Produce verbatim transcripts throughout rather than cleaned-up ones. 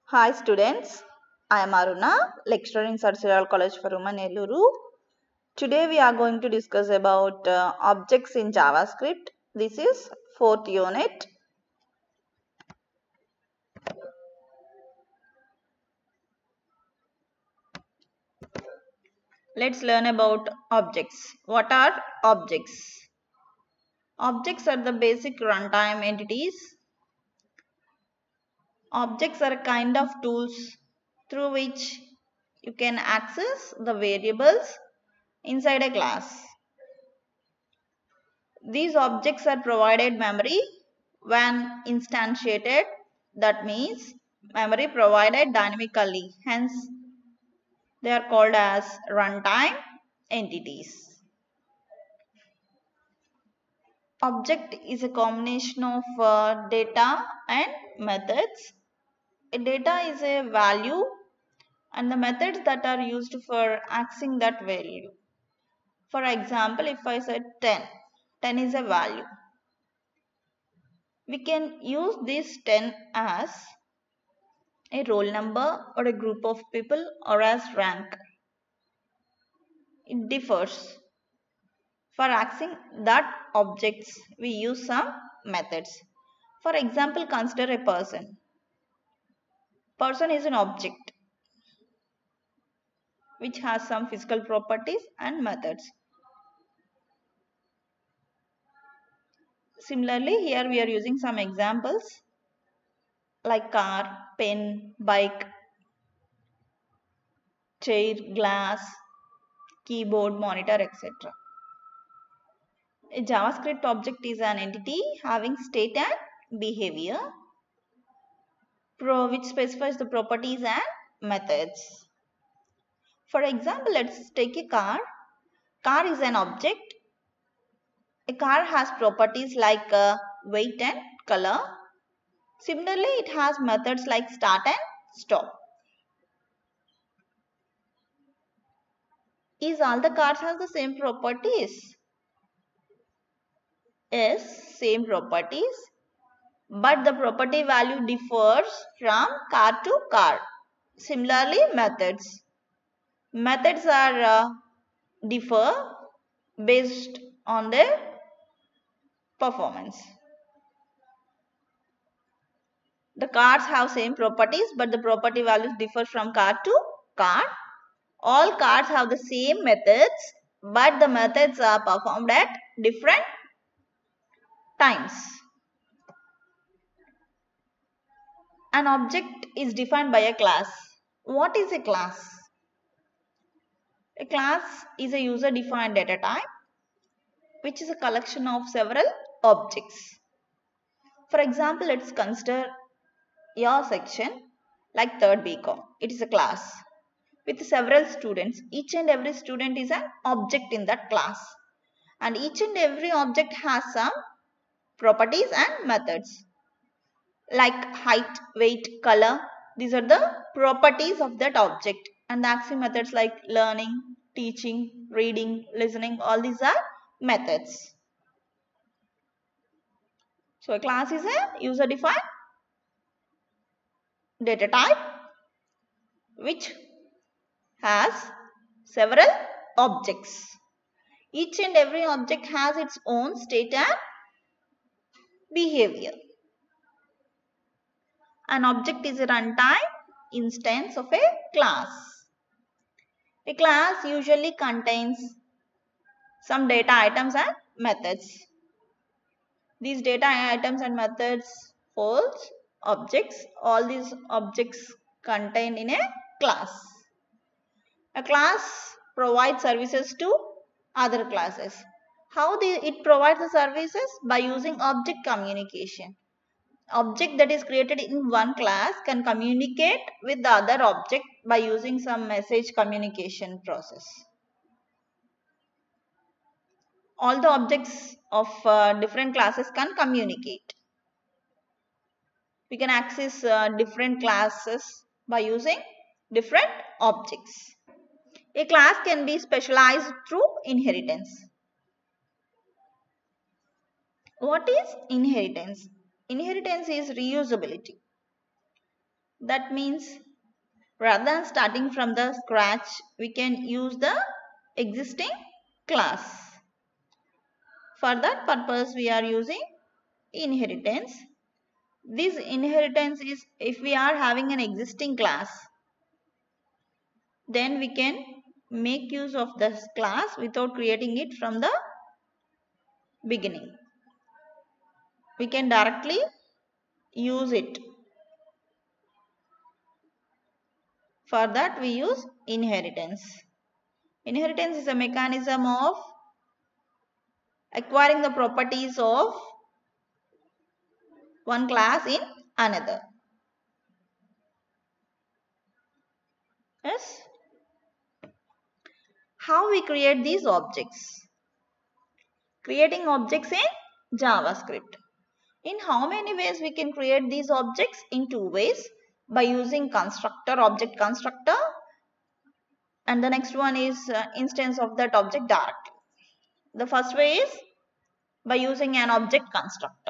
Hi students, I am Aruna, lecturer in Sarsiral College for Women, Eluru. Today we are going to discuss about uh, objects in JavaScript. This is fourth unit. Let's learn about objects. What are objects? Objects are the basic runtime entities. Objects are a kind of tools through which you can access the variables inside a class. These objects are provided memory when instantiated, that means memory provided dynamically, hence they are called as runtime entities. Object is a combination of uh, data and methods. A data is a value and the methods that are used for accessing that value. For example, if I said ten, ten is a value. We can use this ten as a roll number or a group of people or as rank. It differs. For accessing that objects, we use some methods. For example, consider a person. Person is an object which has some physical properties and methods. Similarly, here we are using some examples like car, pen, bike, chair, glass, keyboard, monitor, et cetera. A JavaScript object is an entity having state and behavior, which specifies the properties and methods. For example, let's take a car. Car is an object. A car has properties like uh, weight and color. Similarly, it has methods like start and stop. Is all the cars have the same properties? Yes, same properties. But the property value differs from car to car. Similarly, methods. Methods are uh, differ based on their performance. The cars have same properties but the property values differ from car to car. All cars have the same methods but the methods are performed at different times. An object is defined by a class. What is a class? A class is a user defined data type which is a collection of several objects. For example, let's consider your section like third B Com. It is a class with several students. Each and every student is an object in that class. And each and every object has some properties and methods like height, weight, color. These are the properties of that object. And the accessing methods like learning, teaching, reading, listening, all these are methods. So a class is a user defined data type which has several objects. Each and every object has its own state and behavior. An object is a runtime instance of a class. A class usually contains some data items and methods. These data items and methods holds objects. All these objects contained in a class. A class provides services to other classes. How the, it provides the services? By using object communication. Object that is created in one class can communicate with the other object by using some message communication process. All the objects of uh, different classes can communicate. We can access uh, different classes by using different objects. A class can be specialized through inheritance. What is inheritance? Inheritance is reusability. That means rather than starting from the scratch, we can use the existing class. For that purpose, we are using inheritance. This inheritance is if we are having an existing class, then we can make use of this class without creating it from the beginning. We can directly use it. For that, we use inheritance. Inheritance is a mechanism of acquiring the properties of one class in another. Yes. How we create these objects? Creating objects in JavaScript. In how many ways we can create these objects? In two ways. By using constructor, object constructor, and the next one is uh, instance of that object directly. The first way is by using an object constructor.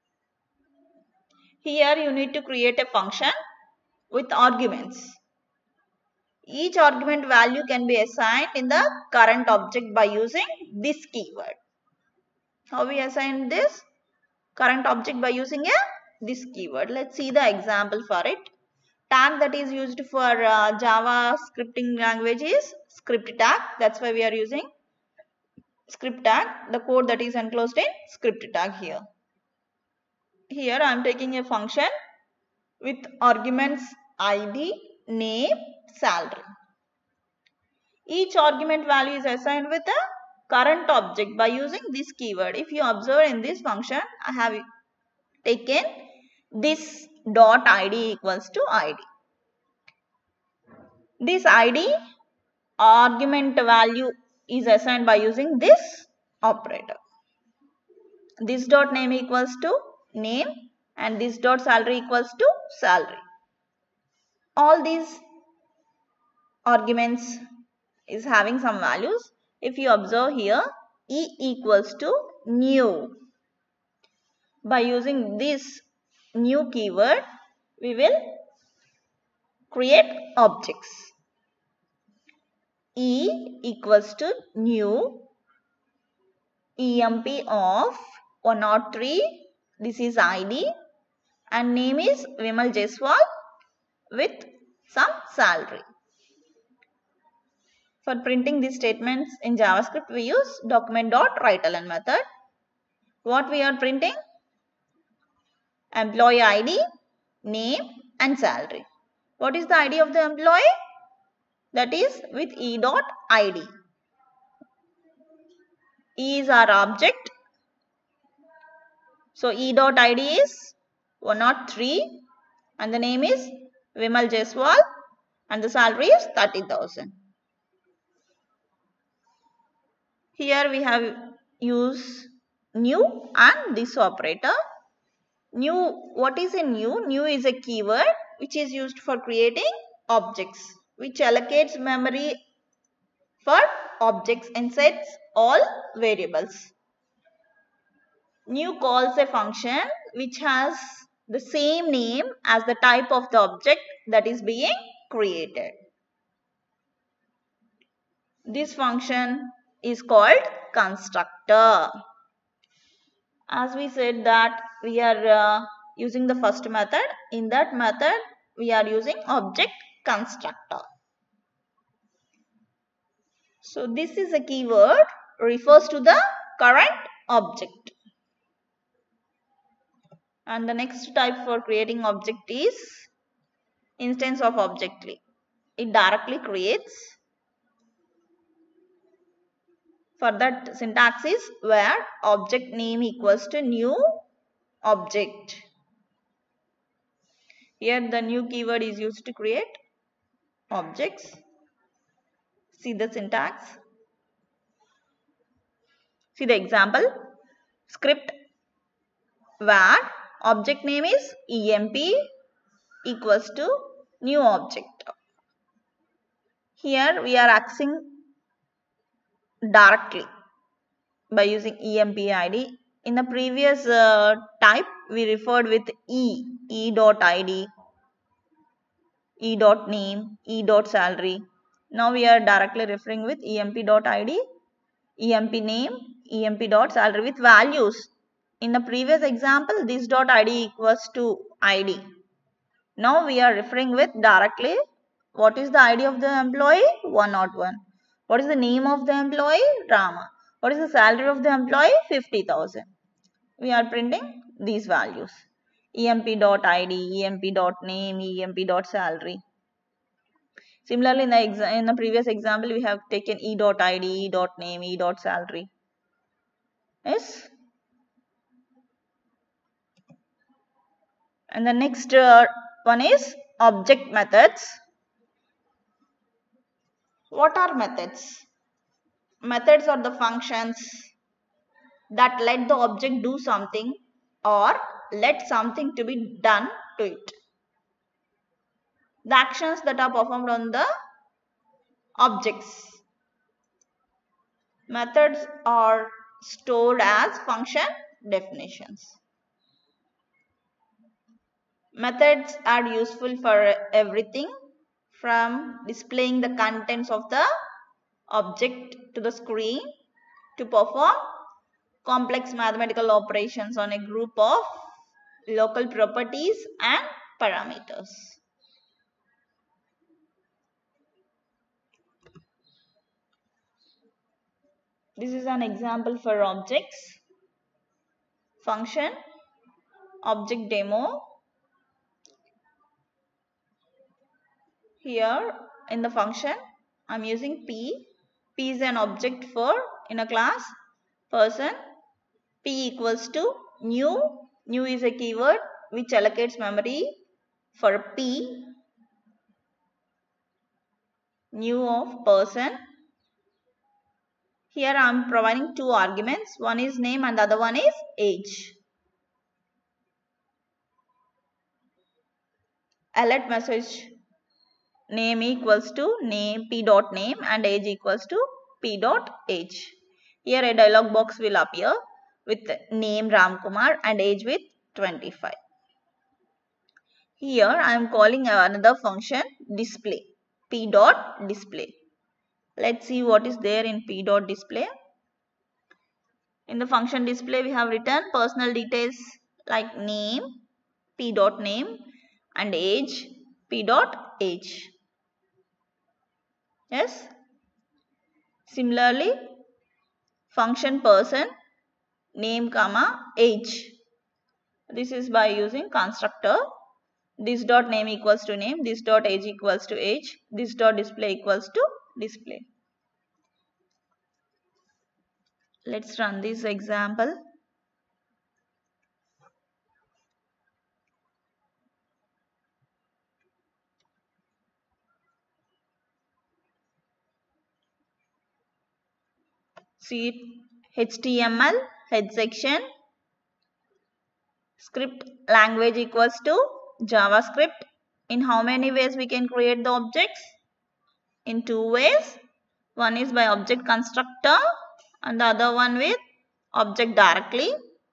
Here you need to create a function with arguments. Each argument value can be assigned in the current object by using this keyword. How we assign this current object? By using a this keyword. Let's see the example for it. Tag that is used for uh, Java scripting language is script tag. That's why we are using script tag. The code that is enclosed in script tag here. Here I am taking a function with arguments I D, name, salary. Each argument value is assigned with a current object by using this keyword. If you observe in this function, I have taken this dot I D equals to I D. This I D argument value is assigned by using this operator. This dot name equals to name and this dot salary equals to salary. All these arguments is having some values. If you observe here, E equals to new. By using this new keyword, we will create objects. E equals to new E M P of one oh three. This is I D and name is Vimal Jaiswal with some salary. For printing these statements in JavaScript, we use document.writeLn method. What we are printing? Employee I D, name and salary. What is the I D of the employee? That is with E.id. E is our object. So E.id is one oh three and the name is Vimal Jaiswal and the salary is thirty thousand. Here we have used new and this operator. New, what is a new? New is a keyword which is used for creating objects, which allocates memory for objects and sets all variables. New calls a function which has the same name as the type of the object that is being created. This function is called constructor. As we said that we are uh, using the first method. In that method, we are using object constructor. So this is a keyword refers to the current object. And the next type for creating object is instance of object. It directly creates. For that, syntax is where object name equals to new object. Here the new keyword is used to create objects. See the syntax. See the example. Script where object name is E M P equals to new object. Here we are accessing directly by using E M P I D. In the previous uh, type, we referred with E, E.id. e dot name, e dot salary. Now we are directly referring with emp dot id, emp name, emp dot salary with values. In the previous example, this dot id equals to id. Now we are referring with directly what is the I D of the employee? one oh one. What is the name of the employee? Rama. What is the salary of the employee? fifty thousand. We are printing these values. emp.id, emp.name, emp.salary. Similarly, in the, in the previous example, we have taken e.id, e.name, e.salary. Yes? And the next uh, one is object methods. What are methods? Methods are the functions that let the object do something or let something to be done to it. The actions that are performed on the objects. Methods are stored as function definitions. Methods are useful for everything from displaying the contents of the object to the screen to perform complex mathematical operations on a group of local properties and parameters. This is an example for objects. Function, object demo. Here in the function, I am using P. P is an object for in a class person. P equals to new. New is a keyword which allocates memory for P. New of person. Here I am providing two arguments. One is name and the other one is age. Alert message. Name equals to name p dot name and age equals to p dot age. Here a dialog box will appear with name Ramkumar and age with twenty-five. Here I am calling another function display, p dot display. Let's see what is there in p dot display. In the function display we have written personal details like name, p dot name and age, p dot age. Yes. Similarly, function person, name comma age. This is by using constructor. This dot name equals to name, this dot age equals to age, this dot display equals to display. Let's run this example. See it, H T M L, head section, script language equals to JavaScript. In how many ways we can create the objects? In two ways. One is by object constructor and the other one with object directly.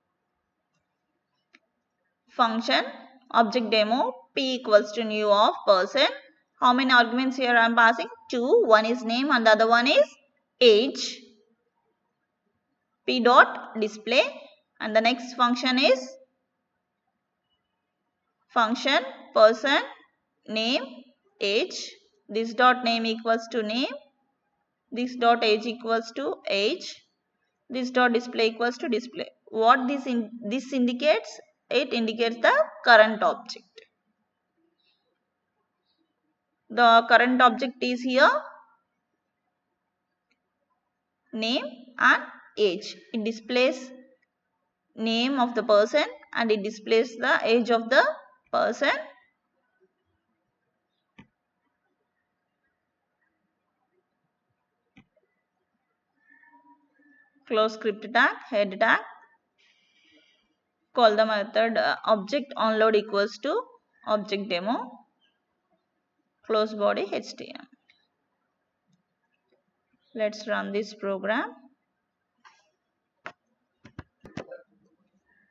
Function, object demo, p equals to new of person. How many arguments here I am passing? Two. One is name and the other one is age. P dot display and the next function is function person name age. This dot name equals to name. This dot age equals to age. This dot display equals to display. What this in this indicates? It indicates the current object. The current object is here name and age. It displays name of the person and it displays the age of the person. Close script tag, head tag. Call the method uh, object onload equals to object demo. Close body H T M L. Let's run this program.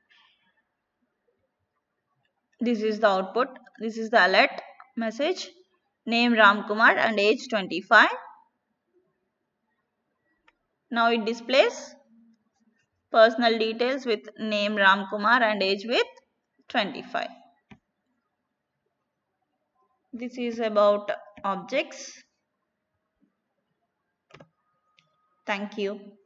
This is the output. This is the alert message. name Ramkumar and age twenty-five. Now it displays personal details with name Ramkumar and age with twenty-five. This is about objects. Thank you.